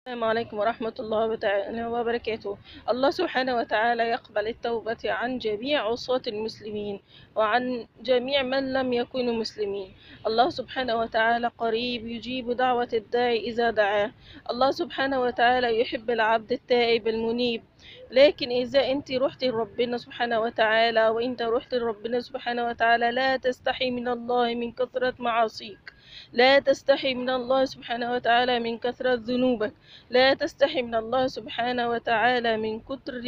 السلام عليكم ورحمة الله وبركاته. الله سبحانه وتعالى يقبل التوبة عن جميع عصاة المسلمين وعن جميع من لم يكونوا مسلمين. الله سبحانه وتعالى قريب يجيب دعوة الداعي إذا دعاه. الله سبحانه وتعالى يحب العبد التائب المنيب. لكن إذا أنت رحت لربنا سبحانه وتعالى وأنت رحت لربنا سبحانه وتعالى لا تستحي من الله من كثرة معاصيك، لا تستحي من الله سبحانه وتعالى من كثرة ذنوبك، لا تستحي من الله سبحانه وتعالى من كتر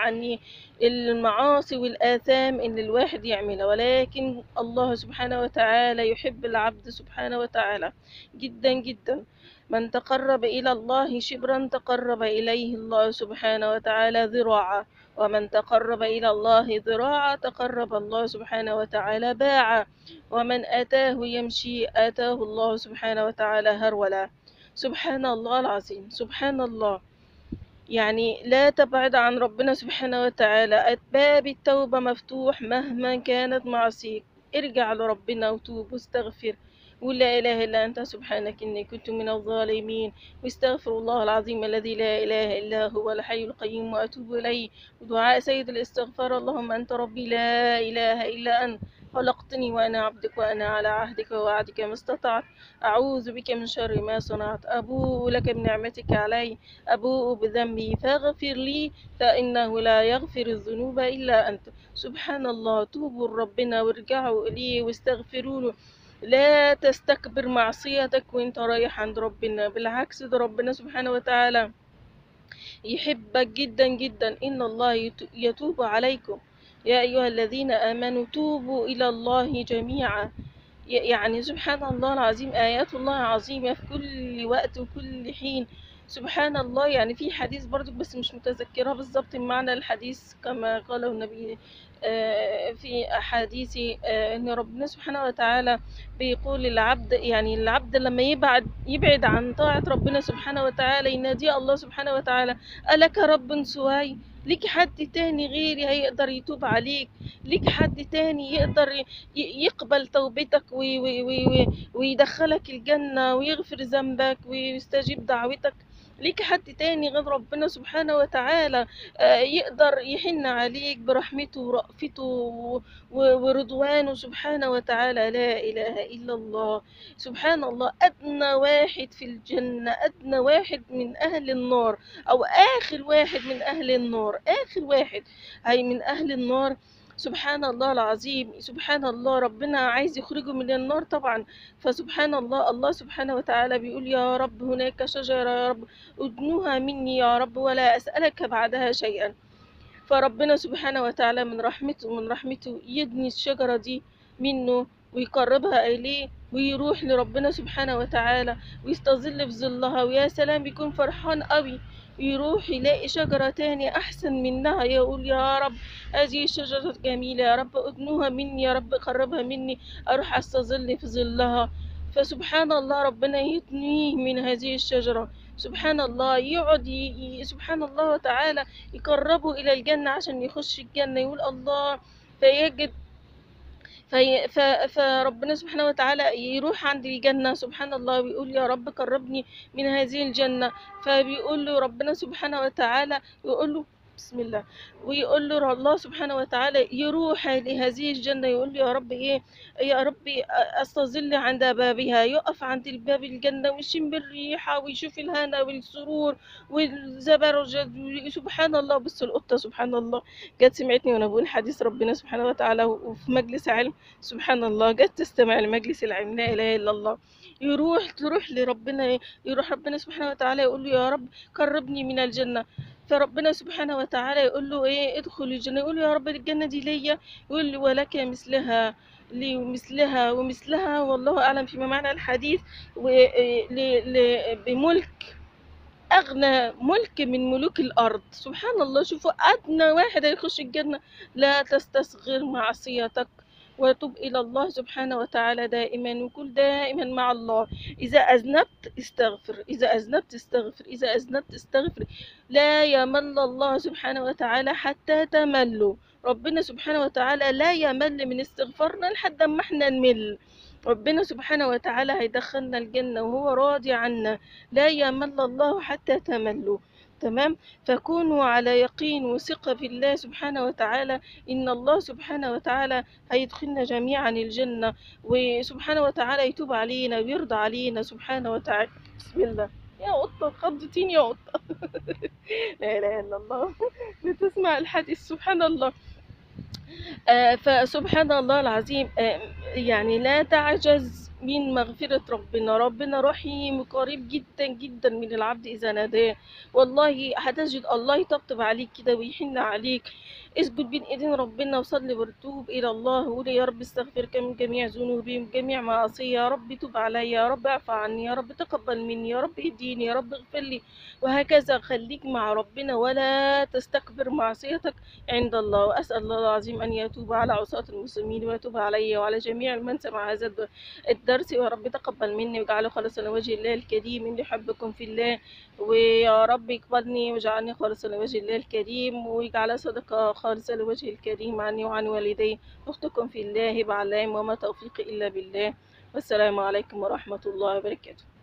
المعاصي والآثام اللي الواحد يعملها. ولكن الله سبحانه وتعالى يحب العبد سبحانه وتعالى جدا جدا. من تقرب إلى الله شبرا تقرب إليه الله سبحانه وتعالى ذراعا، ومن تقرب إلى الله ذراعا تقرب الله سبحانه وتعالى باعا، ومن أتاه يمشي آتاه الله سبحانه وتعالى هرولا. سبحان الله العظيم، سبحان الله. يعني لا تبعد عن ربنا سبحانه وتعالى، باب التوبة مفتوح مهما كانت معصيك. ارجع لربنا وتوب واستغفر ولا إله إلا أنت سبحانك إني كنت من الظالمين. واستغفر الله العظيم الذي لا إله إلا هو الحي القيوم وأتوب إليه. ودعاء سيد الاستغفار: اللهم أنت ربي لا إله إلا أنت، خلقتني وأنا عبدك وأنا على عهدك ووعدك ما استطعت، أعوذ بك من شر ما صنعت، أبوء لك بنعمتك علي، أبوء بذنبي فاغفر لي فإنه لا يغفر الذنوب إلا أنت. سبحان الله. توبوا لربنا وارجعوا إليه واستغفروا له. لا تستكبر معصيتك وانت رايح عند ربنا، بالعكس ده ربنا سبحانه وتعالى يحبك جدا جدا. إن الله يتوب عليكم يا أيها الذين آمنوا توبوا إلى الله جميعا. يعني سبحان الله العظيم، آيات الله عظيمة في كل وقت وكل حين. سبحان الله. يعني في حديث برضو بس مش متذكرة بالظبط معنى الحديث كما قاله النبي في أحاديث أن ربنا سبحانه وتعالى بيقول للعبد، يعني العبد لما يبعد عن طاعة ربنا سبحانه وتعالى ينادي الله سبحانه وتعالى: ألك رب سواي؟ ليك حد تاني غيري هيقدر يتوب عليك؟ ليك حد تاني يقدر يقبل توبتك ويدخلك الجنة ويغفر ذنبك ويستجيب دعوتك؟ ليك حد تاني غير ربنا سبحانه وتعالى يقدر يحن عليك برحمته ورأفته ورضوانه سبحانه وتعالى؟ لا إله إلا الله. سبحان الله. أدنى واحد في الجنة، أدنى واحد من أهل النار، أو آخر واحد من أهل النار، آخر واحد هي من أهل النار. سبحان الله العظيم. سبحان الله. ربنا عايز يخرجه من النار طبعا. فسبحان الله. الله سبحانه وتعالى بيقول: يا رب هناك شجرة يا رب ادنوها مني يا رب ولا أسألك بعدها شيئا. فربنا سبحانه وتعالى من رحمته يدني الشجرة دي منه ويقربها إليه ويروح لربنا سبحانه وتعالى ويستظل في ظلها، ويا سلام بيكون فرحان قوي. يروح يلاقي شجرة تاني أحسن منها، يقول: يا رب هذه الشجرة جميلة يا رب ادنوها مني يا رب قربها مني أروح أستظل في ظلها. فسبحان الله. ربنا يدنيه من هذه الشجرة. سبحان الله. يقعد سبحان الله وتعالى يقربوا إلى الجنة عشان يخش الجنة، يقول الله فيجد فربنا سبحانه وتعالى يروح عند الجنة سبحان الله ويقول: يا رب قربني من هذه الجنة. فبيقول له ربنا سبحانه وتعالى، يقول له بسم الله، ويقول له الله سبحانه وتعالى يروح لهذه الجنة يقول له: يا رب إيه، يا رب أستظل عند بابها. يقف عند الباب الجنة ويشم الريحة ويشوف الهنا والسرور والزبرجد. سبحان الله. بص القطة سبحان الله جت سمعتني وأنا بقول حديث ربنا سبحانه وتعالى وفي مجلس علم. سبحان الله. جت تستمع لمجلس العلم. لا إله إلا الله. تروح لربنا، يروح ربنا سبحانه وتعالى يقول له: يا رب قربني من الجنة. فربنا سبحانه وتعالى يقول له ايه، ادخل الجنة. يقول له: يا رب الجنة دي ليا. يقول له: ولك مثلها، لي ومثلها ومثلها، والله أعلم فيما معنى الحديث. بملك، أغنى ملك من ملوك الأرض. سبحان الله. شوفوا أدنى واحد هيخش الجنة. لا تستصغر معصيتك وتب إلى الله سبحانه وتعالى دائما، وكل دائما مع الله. إذا أذنبت استغفر، إذا أذنبت استغفر، إذا أذنبت استغفر. لا يمل الله سبحانه وتعالى حتى تملوا. ربنا سبحانه وتعالى لا يمل من استغفارنا لحد ما احنا نمل. ربنا سبحانه وتعالى هيدخلنا الجنة وهو راضي عنا، لا يمل الله حتى تملوا. تمام. فكونوا على يقين وثقة في الله سبحانه وتعالى، إن الله سبحانه وتعالى هيدخلنا جميعا الجنة، وسبحانه وتعالى يتوب علينا ويرضى علينا سبحانه وتعالى. بسم الله. يا قطة خضتيني يا قطة. لا إله إلا الله. بتسمع الحديث سبحان الله. فسبحان الله العظيم. يعني لا تعجز من مغفرة ربنا. ربنا رحيم قريب جدا جدا من العبد إذا ناداه. والله هتجد الله يطبطب عليك كده ويحن عليك. اسجد بين ايدين ربنا وصلي وتوب الى الله، وقول يا رب استغفرك من جميع ذنوبي من جميع معاصي، يا رب توب علي، يا رب اعف عني، يا رب تقبل مني، يا رب اهديني، يا رب اغفر لي. وهكذا خليك مع ربنا ولا تستكبر معصيتك عند الله. وأسأل الله العظيم أن يتوب على عصاة المسلمين ويتوب علي وعلى جميع من سمع هذا الدرس. ويا رب تقبل مني واجعله خالصا لوجه الله الكريم، إني أحبكم في الله. ويا رب يقبلني واجعلني خالصا لوجه الله الكريم، ويجعل صدقة خالصة لوجه الكريم عني وعن والدي. أختكم في الله هبة علام، وما توفيقي إلا بالله. والسلام عليكم ورحمة الله وبركاته.